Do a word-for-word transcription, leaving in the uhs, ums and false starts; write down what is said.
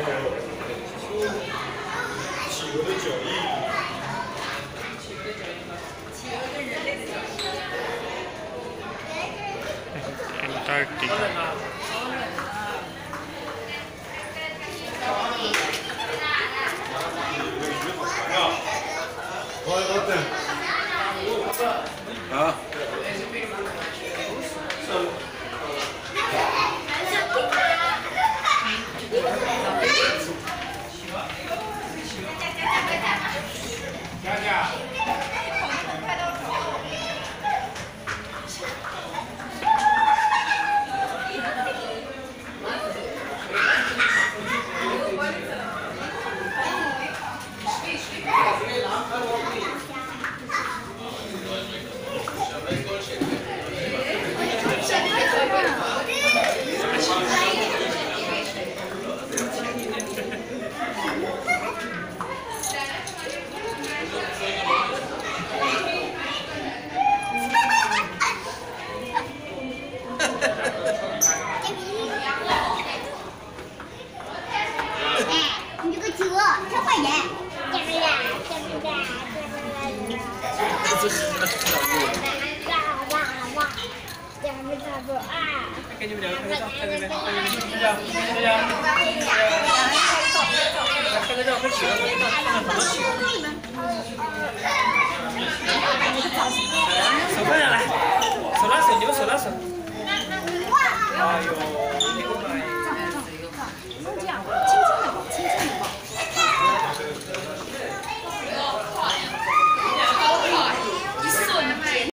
企鹅的脚印。 企鹅跟人类的脚印。 很大地。 好冷啊！好冷啊！ 我我等。啊。佳佳。 你这个车十块钱，这不啦，这不啦，这不啦，哇哇哇，这不这不啊！ 给你们两个拍个照，看这边，看这边，拍照，拍照，拍个照，跟企鹅拍个照，看到好多企鹅。手放下来，手拉手，你们手拉手。哎呦，你给我买。